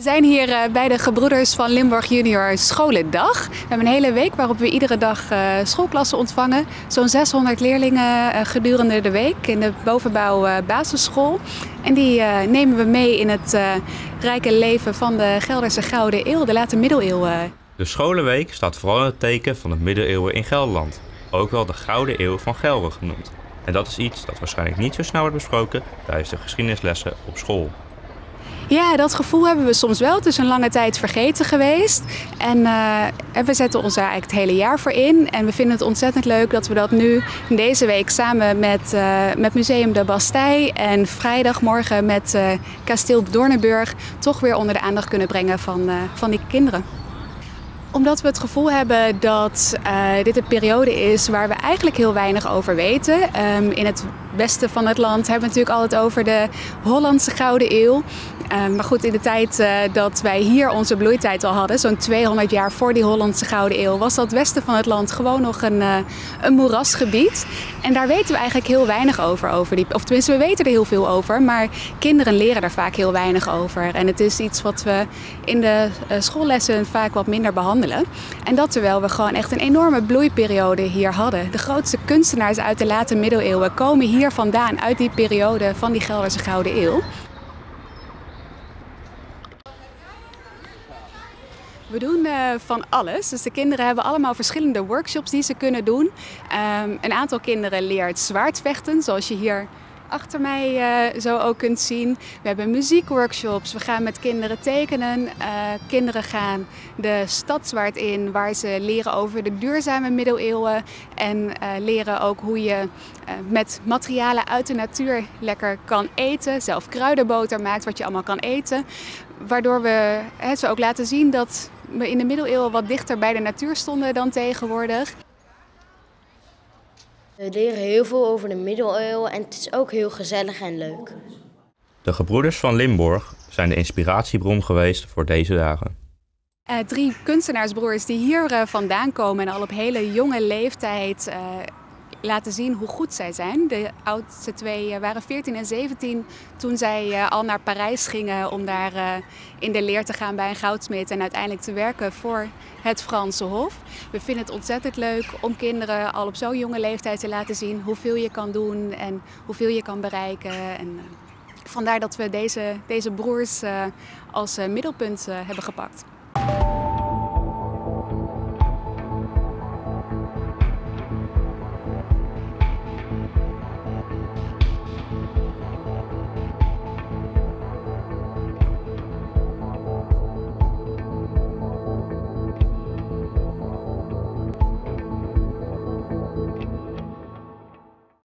We zijn hier bij de Gebroeders van Limburg Junior Scholendag. We hebben een hele week waarop we iedere dag schoolklassen ontvangen. Zo'n 600 leerlingen gedurende de week in de bovenbouw basisschool. En die nemen we mee in het rijke leven van de Gelderse Gouden Eeuw, de late middeleeuwen. De scholenweek staat vooral in het teken van de middeleeuwen in Gelderland. Ook wel de Gouden Eeuw van Gelre genoemd. En dat is iets dat waarschijnlijk niet zo snel wordt besproken tijdens de geschiedenislessen op school. Ja, dat gevoel hebben we soms wel. Het is een lange tijd vergeten geweest. En we zetten ons daar eigenlijk het hele jaar voor in. En we vinden het ontzettend leuk dat we dat nu deze week samen met Museum de Bastei en vrijdagmorgen met Kasteel Doornenburg toch weer onder de aandacht kunnen brengen van die kinderen. Omdat we het gevoel hebben dat dit een periode is waar we eigenlijk heel weinig over weten. In het westen van het land hebben we natuurlijk altijd over de Hollandse Gouden Eeuw. Maar goed, in de tijd dat wij hier onze bloeitijd al hadden, zo'n 200 jaar voor die Hollandse Gouden Eeuw, was dat westen van het land gewoon nog een moerasgebied. En daar weten we eigenlijk heel weinig over. Of tenminste, we weten er heel veel over, maar kinderen leren daar vaak heel weinig over. En het is iets wat we in de schoollessen vaak wat minder behandelen. En dat terwijl we gewoon echt een enorme bloeiperiode hier hadden. De grootste kunstenaars uit de late middeleeuwen komen hier vandaan, uit die periode van die Gelderse Gouden Eeuw. We doen van alles. Dus de kinderen hebben allemaal verschillende workshops die ze kunnen doen. Een aantal kinderen leert zwaardvechten, zoals je hier achter mij zo ook kunt zien. We hebben muziekworkshops. We gaan met kinderen tekenen. Kinderen gaan de stadzwaard in, waar ze leren over de duurzame middeleeuwen. En leren ook hoe je met materialen uit de natuur lekker kan eten. Zelf kruidenboter maakt, wat je allemaal kan eten. Waardoor we ze ook laten zien dat we in de middeleeuwen wat dichter bij de natuur stonden dan tegenwoordig. We leren heel veel over de middeleeuwen en het is ook heel gezellig en leuk. De Gebroeders van Limburg zijn de inspiratiebron geweest voor deze dagen. 3 kunstenaarsbroers die hier vandaan komen en al op hele jonge leeftijd laten zien hoe goed zij zijn. De oudste 2 waren 14 en 17 toen zij al naar Parijs gingen om daar in de leer te gaan bij een goudsmid en uiteindelijk te werken voor het Franse Hof. We vinden het ontzettend leuk om kinderen al op zo'n jonge leeftijd te laten zien hoeveel je kan doen en hoeveel je kan bereiken. En vandaar dat we deze broers als middelpunt hebben gepakt.